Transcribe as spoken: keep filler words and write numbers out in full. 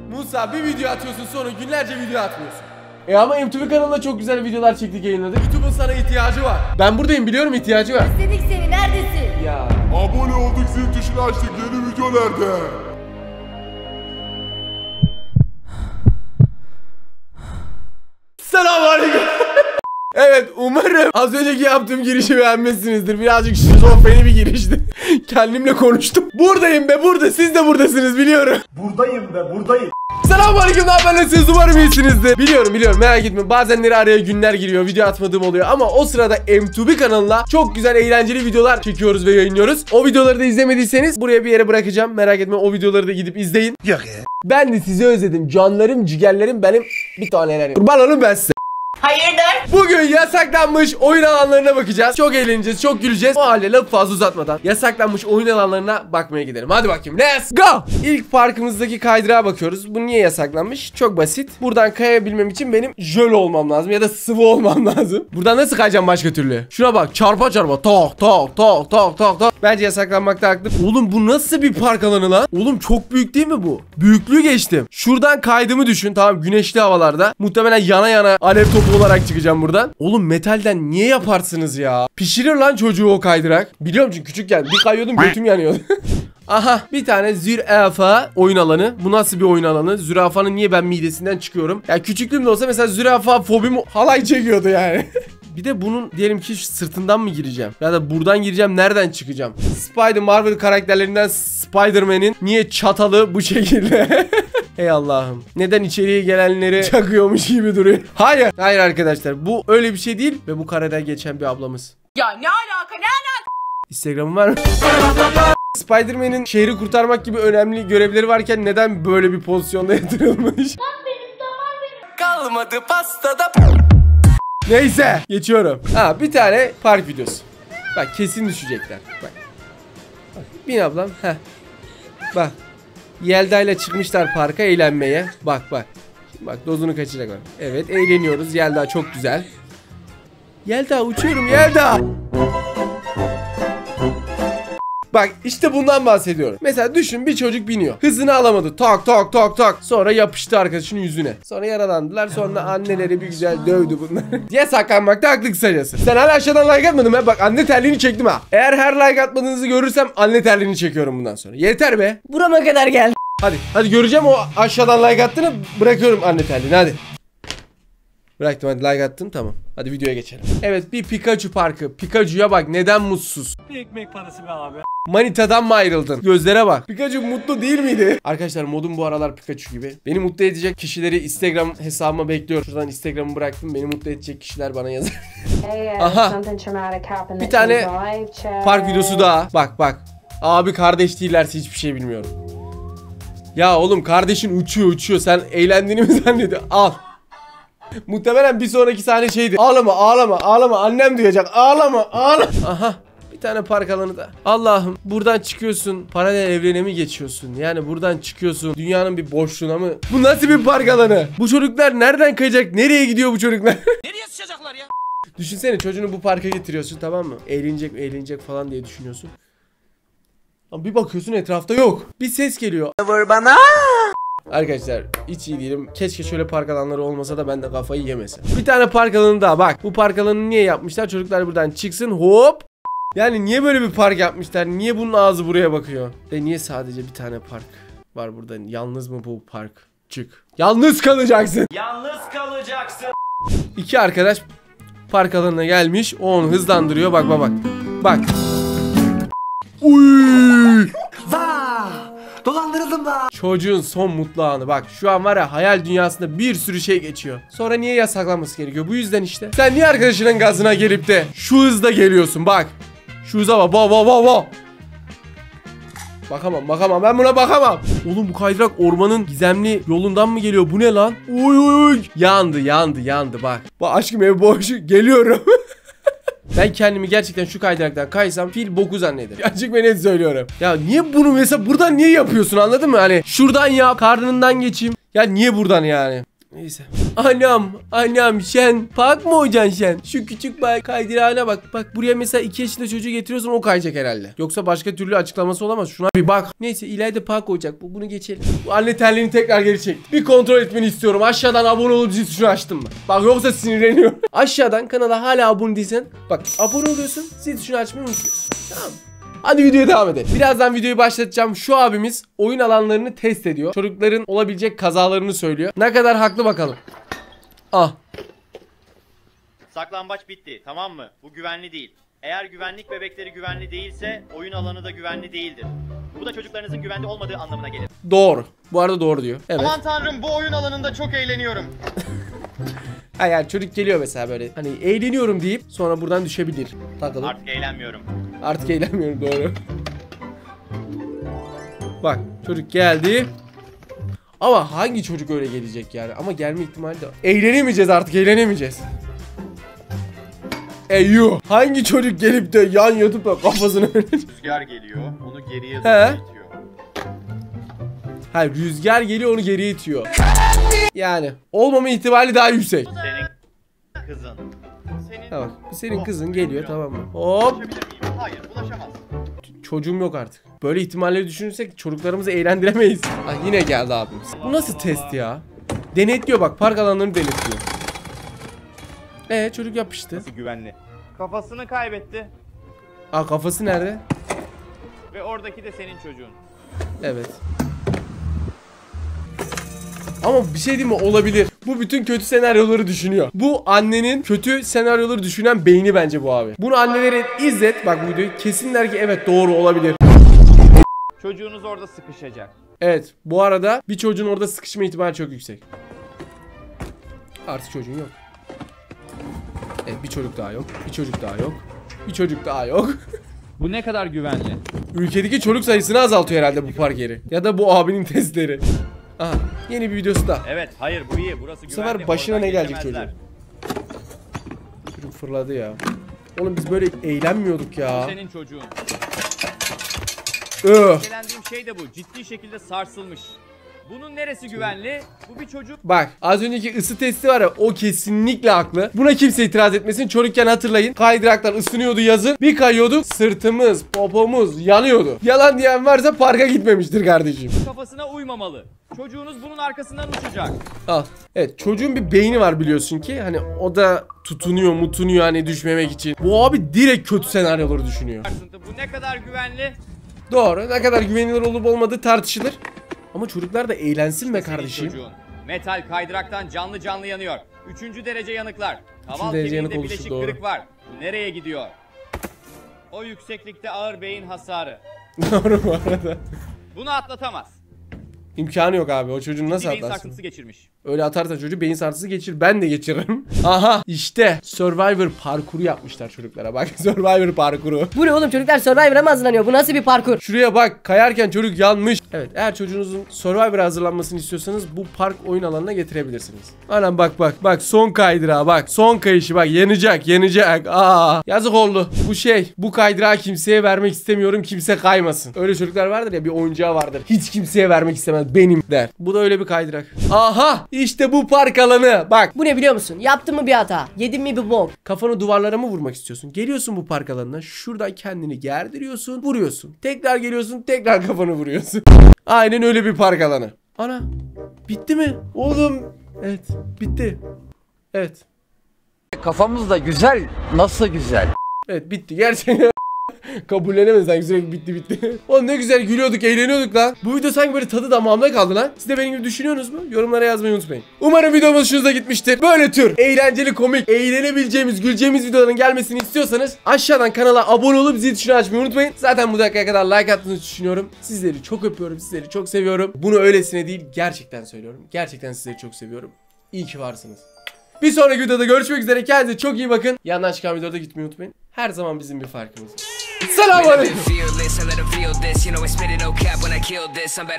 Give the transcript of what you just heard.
Musa bir video atıyorsun sonra günlerce video atmıyorsun. E ama M T V kanalında çok güzel videolar çektik, yayınladık. YouTube'un sana ihtiyacı var. Ben buradayım, biliyorum ihtiyacı var. İstedik seni, neredesin? Ya. Abone olduk, zil tuşunu açtık, yeni video nerede? Selamünaleyküm. Evet, umarım az önceki yaptığım girişi beğenmişsinizdir. Birazcık şizofreni bir girişti. Kendimle konuştum. Buradayım be burada, siz de buradasınız biliyorum. Buradayım be buradayım. Selamünaleyküm, ne haber, nasılsınız? Umarım iyisinizdir. Biliyorum biliyorum, merak etmeyin, bazenleri araya günler giriyor, video atmadığım oluyor. Ama o sırada M iki B kanalına çok güzel eğlenceli videolar çekiyoruz ve yayınlıyoruz. O videoları da izlemediyseniz buraya bir yere bırakacağım. Merak etmeyin, o videoları da gidip izleyin. Yok ya. Ben de sizi özledim, canlarım ciğerlerim benim bir tanelerim. Kurban olun ben size. Hayırdır? Bugün yasaklanmış oyun alanlarına bakacağız. Çok eğleneceğiz, çok güleceğiz. O halde lafı fazla uzatmadan yasaklanmış oyun alanlarına bakmaya gidelim. Hadi bakayım, let's go. İlk parkımızdaki kaydırağa bakıyoruz. Bu niye yasaklanmış? Çok basit. Buradan kayabilmem için benim jöl olmam lazım ya da sıvı olmam lazım. Buradan nasıl kayacağım başka türlü? Şuna bak, çarpa çarpa tok tok tok tok tok tok. Bence yasaklanmakta haklı. Oğlum bu nasıl bir park alanı lan? Oğlum çok büyük değil mi bu? Büyüklüğü geçtim. Şuradan kaydımı düşün, tamam, güneşli havalarda. Muhtemelen yana yana alev topu olarak çıkacağım buradan. Oğlum metalden niye yaparsınız ya? Pişirir lan çocuğu o kaydırak. Biliyorum çünkü küçükken bir kayıyordum, götüm yanıyordu. Aha, bir tane zürafa oyun alanı. Bu nasıl bir oyun alanı? Zürafanın niye ben midesinden çıkıyorum? Ya küçüklüğümde olsa mesela zürafa fobim halay çekiyordu yani. Bir de bunun diyelim ki sırtından mı gireceğim? Ya da buradan gireceğim, nereden çıkacağım? Spider Marvel karakterlerinden Spider-Man'in niye çatalı bu şekilde? Ey Allah'ım. Neden içeriye gelenleri çakıyormuş gibi duruyor? Hayır. Hayır arkadaşlar, bu öyle bir şey değil ve bu kareden geçen bir ablamız. Ya ne alaka, ne alaka? Instagram'ın var mı? Spider-Man'in şehri kurtarmak gibi önemli görevleri varken neden böyle bir pozisyonda yatırılmış? Kalmadı pastada. Neyse, geçiyorum. Ha, bir tane park videosu. Bak kesin düşecekler. Bak. Bak bin ablam. Heh. Bak. Yelda ile çıkmışlar parka eğlenmeye. Bak bak. Şimdi bak, dozunu kaçıracak. Evet, eğleniyoruz. Yelda çok güzel. Yelda, uçuyorum Yelda. Bak işte bundan bahsediyorum. Mesela düşün, bir çocuk biniyor. Hızını alamadı. Tak tak tak tak. Sonra yapıştı arkadaşının yüzüne. Sonra yaralandılar. Sonra anneleri bir güzel dövdü bunları. Yasaklanmakta haklı kısacası. Sen hala aşağıdan like atmadın mı? Bak anne terliğini çektim ha. Eğer her like atmadığınızı görürsem anne terliğini çekiyorum bundan sonra. Yeter be. Burama kadar geldi. Hadi. Hadi göreceğim o aşağıdan like attığını, bırakıyorum anne terliğini hadi. Bıraktım, hadi like attın, tamam. Hadi videoya geçelim. Evet, bir Pikachu parkı. Pikachu'ya bak, neden mutsuz? Bir ekmek parası be abi. Manitadan mı ayrıldın? Gözlere bak. Pikachu mutlu değil miydi? Arkadaşlar modum bu aralar Pikachu gibi. Beni mutlu edecek kişileri Instagram hesabıma bekliyorum. Şuradan Instagram'ı bıraktım. Beni mutlu edecek kişiler bana yazar. Aha. Bir tane park videosu daha. Bak bak. Abi kardeş değillerse hiçbir şey bilmiyorum. Ya oğlum, kardeşin uçuyor uçuyor. Sen eğlendiğini mi zannediyorsun? Al. Muhtemelen bir sonraki sahne şeydi. Ağlama ağlama ağlama, annem duyacak. Ağlama ağlama. Aha. Bir tane park alanı da. Allah'ım, buradan çıkıyorsun, paralel evrene mi geçiyorsun? Yani buradan çıkıyorsun, dünyanın bir boşluğuna mı? Bu nasıl bir park alanı? Bu çocuklar nereden kayacak? Nereye gidiyor bu çocuklar? Nereye sıçacaklar ya? Düşünsene, çocuğunu bu parka getiriyorsun, tamam mı? Eğlenecek eğlenecek falan diye düşünüyorsun. Ama bir bakıyorsun etrafta yok. Bir ses geliyor. Vur bana. Arkadaşlar hiç iyi değilim. Keşke şöyle park alanları olmasa da ben de kafayı yemesem. Bir tane park alanı daha bak. Bu park alanını niye yapmışlar? Çocuklar buradan çıksın, hop. Yani niye böyle bir park yapmışlar? Niye bunun ağzı buraya bakıyor? Ve niye sadece bir tane park var burada? Yalnız mı bu park? Çık. Yalnız kalacaksın. Yalnız kalacaksın. İki arkadaş park alanına gelmiş. O onu hızlandırıyor. Bak bak bak. Bak. Uy! Dolandırıldım da. Çocuğun son mutlu anı. Bak şu an var ya, hayal dünyasında bir sürü şey geçiyor. Sonra niye yasaklanması gerekiyor? Bu yüzden işte. Sen niye arkadaşının gazına gelip de şu hızda geliyorsun? Bak. Şu hıza bak. Bak bak bak bak. Bakamam bakamam, ben buna bakamam. Oğlum bu kaydırak ormanın gizemli yolundan mı geliyor? Bu ne lan? Uy uy uy. Yandı yandı yandı bak. Bak aşkım, ev boş. Geliyorum. Ben kendimi gerçekten şu kaydıraktan kaysam fil boku zannederim. Açık ve net söylüyorum. Ya niye bunu mesela buradan niye yapıyorsun, anladın mı? Hani şuradan yap, karnından geçeyim. Ya niye buradan yani? Neyse. Anam, anam sen park mı olacaksın sen? Şu küçük bay kaydırağına bak. Bak buraya mesela iki yaşında çocuğu getiriyorsun, o kayacak herhalde. Yoksa başka türlü açıklaması olamaz. Şuna bir bak. Neyse ileride park olacak. Bu, bunu geçelim. Bu anne terliğini tekrar geri çek. Bir kontrol etmeni istiyorum. Aşağıdan abone olup zil tuşunu açtın mı? Bak yoksa sinirleniyorum. Aşağıdan kanala hala abone değilsen bak abone oluyorsun, zil tuşunu açmayı unutuyorsun. Tamam. Hadi videoya devam edelim. Birazdan videoyu başlatacağım. Şu abimiz oyun alanlarını test ediyor. Çocukların olabilecek kazalarını söylüyor. Ne kadar haklı bakalım. Ah. Saklambaç bitti, tamam mı? Bu güvenli değil. Eğer güvenlik bebekleri güvenli değilse oyun alanı da güvenli değildir. Bu da çocuklarınızın güvende olmadığı anlamına gelir. Doğru. Bu arada doğru diyor. Evet. Aman tanrım, bu oyun alanında çok eğleniyorum. Ha yani çocuk geliyor mesela böyle hani eğleniyorum deyip sonra buradan düşebilir. Takılıp. Artık eğlenmiyorum. Artık eğlenmiyorum, doğru. Bak çocuk geldi. Ama hangi çocuk öyle gelecek yani? Ama gelme ihtimali de var. Eğlenemeyeceğiz artık, eğlenemeyeceğiz. Eyyuh. Hangi çocuk gelip de yan yatıp da kafasını öyle... Rüzgar geliyor, onu geriye He. doğru itiyor. Hayır, rüzgar geliyor onu geriye itiyor. Yani olmama ihtimali daha yüksek. Senin kızın. Senin... Ha bak, senin kızın geliyor, tamam mı? Hop. Bulaşabilir miyim? Hayır, bulaşamaz. Çocuğum yok artık. Böyle ihtimalleri düşünürsek çocuklarımızı eğlendiremeyiz. Ha, yine geldi abimiz. Bu nasıl test ya? Denetliyor bak, park alanlarını denetliyor. Ee çocuk yapıştı. Güvenli. Kafasını kaybetti Aa kafası nerede? ve oradaki de senin çocuğun. Evet. Ama bir şey değil mi? Olabilir. Bu bütün kötü senaryoları düşünüyor. Bu annenin kötü senaryoları düşünen beyni bence bu abi. Bunu annelerin izlet. Bak bu videoyu kesin der ki evet doğru olabilir. Çocuğunuz orada sıkışacak. Evet. Bu arada bir çocuğun orada sıkışma ihtimali çok yüksek. Artık çocuğun yok. Evet, bir çocuk daha yok. Bir çocuk daha yok. Bir çocuk daha yok. Bu ne kadar güvenli? Ülkedeki çocuk sayısını azaltıyor herhalde bu park yeri. Ya da bu abinin testleri. Aha, yeni bir videosu da. Evet, hayır bu iyi. Burası güvenli. Bu sefer başına Oradan ne gelecek geçemezler. çocuğun? Çocuk fırladı ya. Oğlum biz böyle eğlenmiyorduk ya. Senin çocuğun. Öh. Eğlendiğim şey de bu. Ciddi şekilde sarsılmış. Bunun neresi güvenli? Bu bir çocuk. Bak az önceki ısı testi var ya, o kesinlikle haklı. Buna kimse itiraz etmesin. Çocukken hatırlayın. Kaydıraklar ısınıyordu yazın. Bir kayıyorduk, sırtımız, popomuz yanıyordu. Yalan diyen varsa parka gitmemiştir kardeşim. Kafasına uymamalı. Çocuğunuz bunun arkasından uçacak. Al. Evet, çocuğun bir beyni var biliyorsun ki. Hani o da tutunuyor mutunuyor hani düşmemek için. Bu abi direkt kötü senaryoları düşünüyor. Bu ne kadar güvenli? Doğru. Ne kadar güvenilir olup olmadığı tartışılır. Ama çocuklar da eğlensin be Senin kardeşim. çocuğun. Metal kaydıraktan canlı canlı yanıyor. Üçüncü derece yanıklar. Kaval derece yanık kemiğinde oluştu, bileşik doğru. kırık var. Bu nereye gidiyor? O yükseklikte ağır beyin hasarı. Doğru bu arada. Bunu atlatamaz. İmkanı yok abi. O çocuğun nasıl Bir beyin atlarsın? sarsıntısı geçirmiş. Öyle atarsan çocuğu beyin sarsıntısı geçir. Ben de geçiririm. Aha işte Survivor parkuru yapmışlar çocuklara. Bak Survivor parkuru. Bu ne oğlum, çocuklar Survivor'a mı hazırlanıyor? Bu nasıl bir parkur? Şuraya bak, kayarken çocuk yanmış. Evet, eğer çocuğunuzun Survivor'a hazırlanmasını istiyorsanız bu park oyun alanına getirebilirsiniz. Anam bak bak bak, son kaydırağı bak. Son kayışı bak, yanacak yanacak. Aa, yazık oldu. Bu şey, bu kaydırağı kimseye vermek istemiyorum, kimse kaymasın. Öyle çocuklar vardır ya, bir oyuncağı vardır. Hiç kimseye vermek istemez, benim der. Bu da öyle bir kaydırak. Aha işte bu park alanı. Bak Bu ne biliyor musun? Yaptın mı bir hata? Yedin mi bir bok? kafanı duvarlara mı vurmak istiyorsun? Geliyorsun bu park alanına. Şuradan kendini gerdiriyorsun. Vuruyorsun. Tekrar geliyorsun. Tekrar kafanı vuruyorsun. Aynen öyle bir park alanı. Ana. Bitti mi? Oğlum. Evet. Bitti. Evet. Kafamız da güzel, nasıl güzel? Evet bitti. Gerçekten. Kabullenemez sanki, sürekli bitti bitti. Oğlum ne güzel gülüyorduk, eğleniyorduk lan. Bu video sanki böyle tadı damağımda kaldı lan. Siz de benim gibi düşünüyorsunuz mu? Yorumlara yazmayı unutmayın. Umarım videomuz hoşunuza gitmiştir. Böyle tür eğlenceli, komik, eğlenebileceğimiz, güleceğimiz videoların gelmesini istiyorsanız aşağıdan kanala abone olup zil tuşunu açmayı unutmayın. Zaten bu dakikaya kadar like attığınızı düşünüyorum. Sizleri çok öpüyorum, sizleri çok seviyorum. Bunu öylesine değil, gerçekten söylüyorum. Gerçekten sizleri çok seviyorum. İyi ki varsınız. Bir sonraki videoda görüşmek üzere. Kendinize çok iyi bakın. Yandan çıkan videoda gitmeyi unutmayın. Her zaman bizim bir farkımız var. Selamünaleyküm.